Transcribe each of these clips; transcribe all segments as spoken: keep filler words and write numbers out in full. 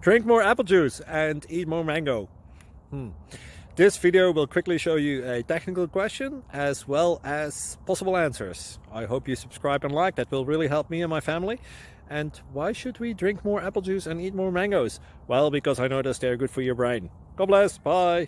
Drink more apple juice and eat more mango. Hmm. This video will quickly show you a technical question as well as possible answers. I hope you subscribe and like, that will really help me and my family. And why should we drink more apple juice and eat more mangoes? Well, because I noticed they're good for your brain. God bless, bye!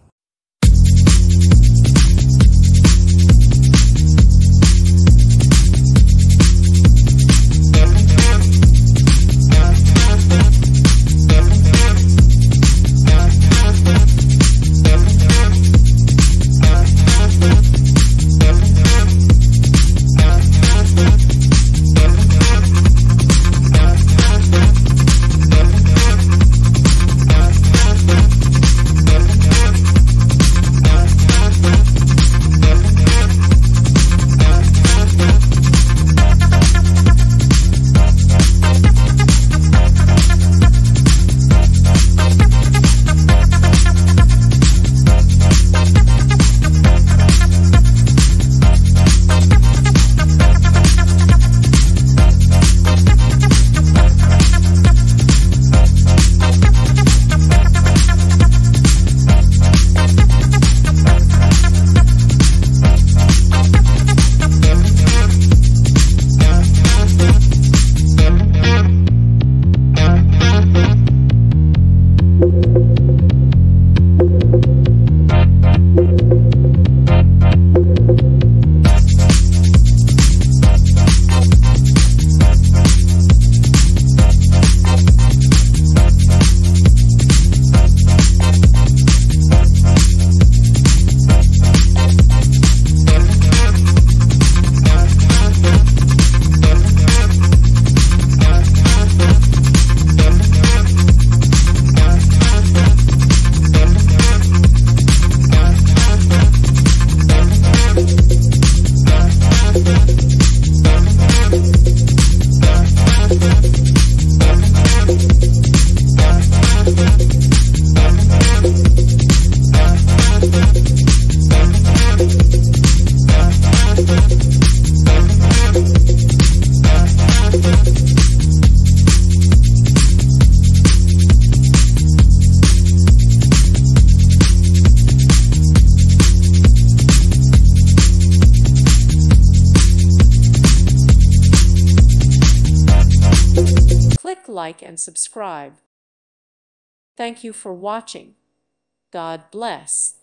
Click like and subscribe. Thank you for watching. God bless.